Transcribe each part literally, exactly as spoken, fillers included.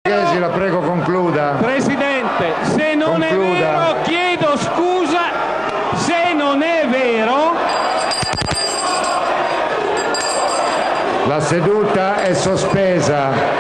Borghesi, la prego concluda. Presidente, se non concluda. È vero, chiedo scusa, se non è vero... La seduta è sospesa.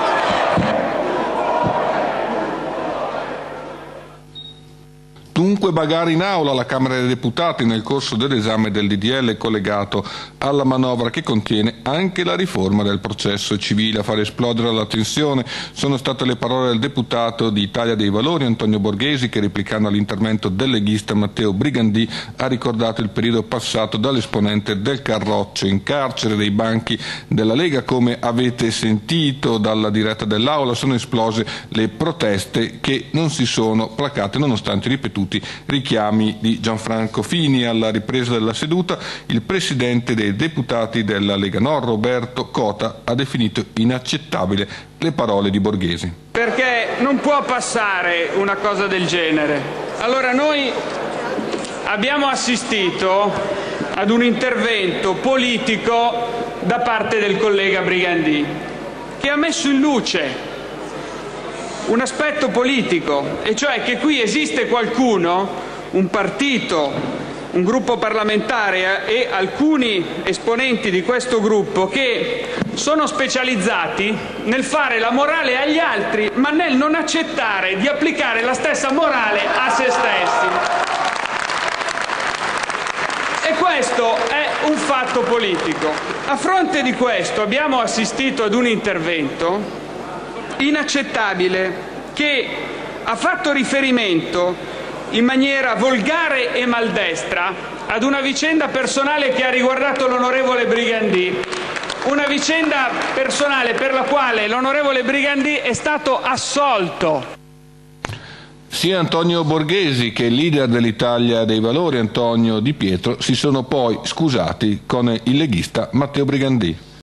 Dunque bagarre in aula alla Camera dei Deputati nel corso dell'esame del D D L collegato alla manovra che contiene anche la riforma del processo civile. A far esplodere la tensione sono state le parole del deputato di Italia dei Valori Antonio Borghesi, che, replicando all'intervento del leghista Matteo Brigandì, ha ricordato il periodo passato dall'esponente del Carroccio in carcere. Dei banchi della Lega, come avete sentito dalla diretta dell'aula, sono esplose le proteste che non si sono placate nonostante i ripetuti richiami di Gianfranco Fini. Alla ripresa della seduta, il presidente dei deputati della Lega Nord, Roberto Cota, ha definito inaccettabile le parole di Borghesi. Perché non può passare una cosa del genere. Allora, noi abbiamo assistito ad un intervento politico da parte del collega Brigandì, che ha messo in luce un aspetto politico, e cioè che qui esiste qualcuno, un partito, un gruppo parlamentare e alcuni esponenti di questo gruppo che sono specializzati nel fare la morale agli altri, ma nel non accettare di applicare la stessa morale a se stessi. E questo è un fatto politico. A fronte di questo abbiamo assistito ad un intervento inaccettabile che ha fatto riferimento in maniera volgare e maldestra ad una vicenda personale che ha riguardato l'onorevole Brigandì, una vicenda personale per la quale l'onorevole Brigandì è stato assolto. Sia Antonio Borghesi che il leader dell'Italia dei Valori Antonio Di Pietro si sono poi scusati con il leghista Matteo Brigandì.